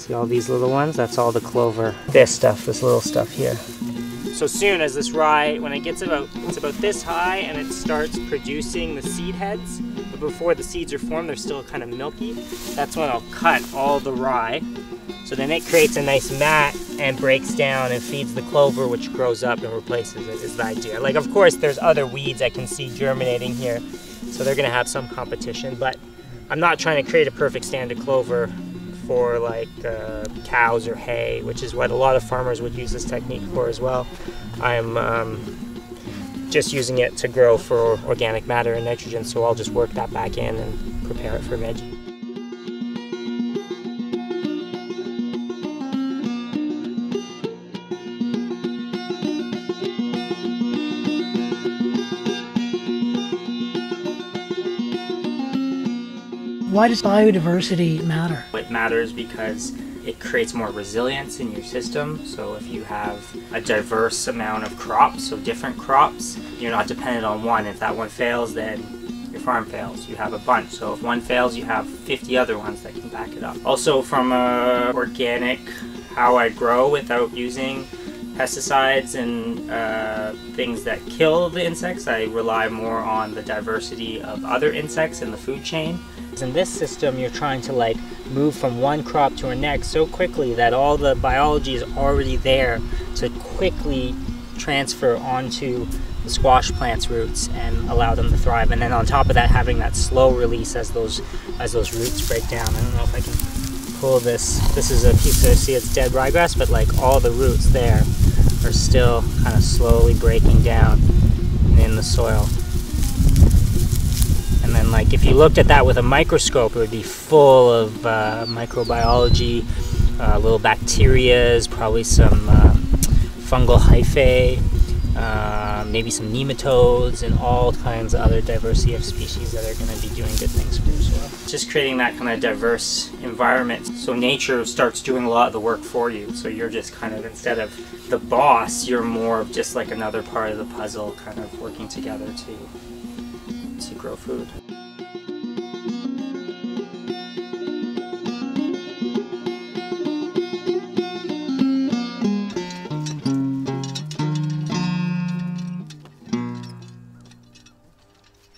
See all these little ones? That's all the clover. This stuff, this little stuff here. So soon as this rye, when it gets it's about this high and it starts producing the seed heads, but before the seeds are formed, they're still kind of milky. That's when I'll cut all the rye. So then it creates a nice mat and breaks down and feeds the clover, which grows up and replaces it, is the idea. Like, of course, there's other weeds I can see germinating here, so they're gonna have some competition, but I'm not trying to create a perfect stand of clover for like cows or hay, which is what a lot of farmers would use this technique for as well. I'm just using it to grow for organic matter and nitrogen, so I'll just work that back in and prepare it for veggie. Why does biodiversity matter? It matters because it creates more resilience in your system. So if you have a diverse amount of crops, so different crops, you're not dependent on one. If that one fails, then your farm fails. You have a bunch. So if one fails, you have 50 other ones that can back it up. Also from organic, how I grow without using pesticides and things that kill the insects, I rely more on the diversity of other insects in the food chain. In this system, you're trying to like move from one crop to the next so quickly that all the biology is already there to quickly transfer onto the squash plant's roots and allow them to thrive. And then on top of that, having that slow release as those roots break down. I don't know if I can pull this. This is a piece of, see, it's dead ryegrass, but like all the roots there are still kind of slowly breaking down in the soil. And then like if you looked at that with a microscope, it would be full of microbiology, little bacterias, probably some fungal hyphae, maybe some nematodes, and all kinds of other diversity of species that are going to be doing good things for your soil. Just creating that kind of diverse environment, so nature starts doing a lot of the work for you. So you're just kind of, instead of the boss, you're more of just like another part of the puzzle, kind of working together to grow food.